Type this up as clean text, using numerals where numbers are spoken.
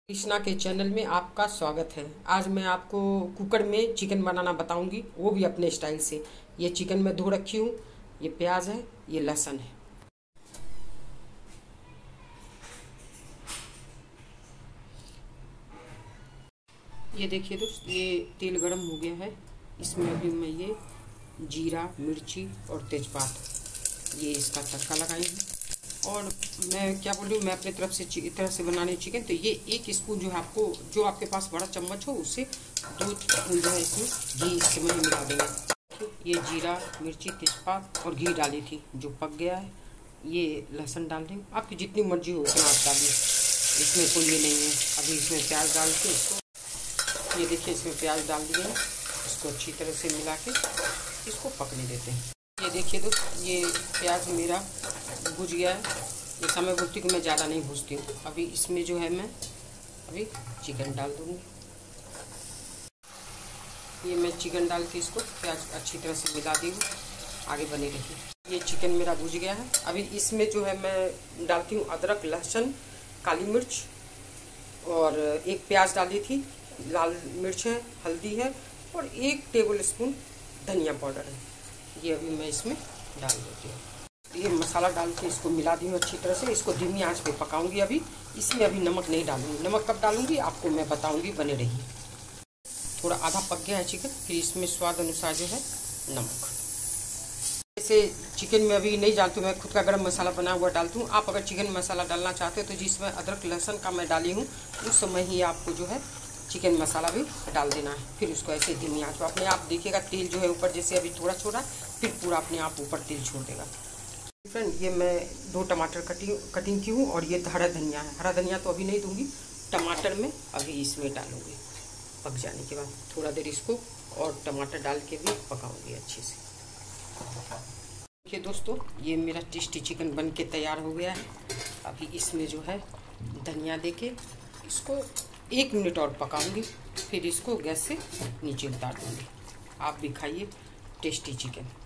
कृष्णा के चैनल में आपका स्वागत है। आज मैं आपको कुकर में चिकन बनाना बताऊंगी, वो भी अपने स्टाइल से। ये चिकन मैं धो रखी हूँ, ये प्याज है, ये लहसुन है। ये देखिए दोस्त, ये तेल गरम हो गया है। इसमें अभी मैं ये जीरा, मिर्ची और तेजपात ये इसका तड़का लगाई हूँ। और मैं क्या बोल रही हूँ, मैं अपने तरफ से तरह से बनाने चिकन, तो ये 1 स्पून जो है, आपको जो आपके पास बड़ा चम्मच हो उससे 2 स्पून जो है इसमें घी इसमें मिला देंगे। ये जीरा, मिर्ची, तेजपात और घी डाली थी जो पक गया है। ये लहसुन डाल दें, आपकी जितनी मर्जी हो उतना आप डालिए, इसमें कोई ये नहीं है। अभी इसमें प्याज डाल के इसको, ये देखिए इसमें प्याज डाल दिए हैं, इसको अच्छी तरह से मिला के इसको पकने देते हैं। ये देखिए दोस्त, ये प्याज मेरा भुज गया है। जैसा मैं बोलती हूँ कि मैं ज़्यादा नहीं भूजती हूँ। अभी इसमें जो है मैं अभी चिकन डाल दूँगी। ये मैं चिकन डाल के इसको प्याज अच्छी तरह से मिला दी हूँ, आगे बने रहिए। ये चिकन मेरा भुज गया है। अभी इसमें जो है मैं डालती हूँ अदरक, लहसुन, काली मिर्च और 1 प्याज डाली थी, लाल मिर्च है, हल्दी है और 1 टेबल स्पून धनिया पाउडर है। ये अभी मैं इसमें डाल देती हूँ। ये मसाला डाल के इसको मिला दी हूँ अच्छी तरह से। इसको धीमी आंच पे पकाऊंगी। अभी इसमें अभी नमक नहीं डालूंगी, नमक कब डालूंगी आपको मैं बताऊंगी, बने रहिए। थोड़ा आधा पक गया है चिकन, फिर इसमें स्वाद अनुसार जो है नमक। जैसे चिकन में अभी नहीं डालती हूँ, मैं खुद का गरम मसाला बना हुआ डालती हूँ। आप अगर चिकन मसाला डालना चाहते हो तो जिसमें अदरक लहसुन का मैं डाली हूँ उस समय ही आपको जो है चिकन मसाला भी डाल देना है। फिर उसको ऐसे धीमी आंच पे अपने आप देखिएगा, तेल जो है ऊपर, जैसे अभी थोड़ा छोड़ा फिर पूरा अपने आप ऊपर तेल छोड़ देगा। फ्रेंड, ये मैं 2 टमाटर कटिंग की हूँ और ये हरा धनिया है। हरा धनिया तो अभी नहीं दूंगी, टमाटर में अभी इसमें डालूंगी। पक जाने के बाद थोड़ा देर इसको और टमाटर डाल के भी पकाऊंगी अच्छे से। देखिए दोस्तों, ये मेरा टेस्टी चिकन बन के तैयार हो गया है। अभी इसमें जो है धनिया देके इसको 1 मिनट और पकाऊंगी, फिर इसको गैस से नीचे उतार दूंगी। आप भी खाइए टेस्टी चिकन।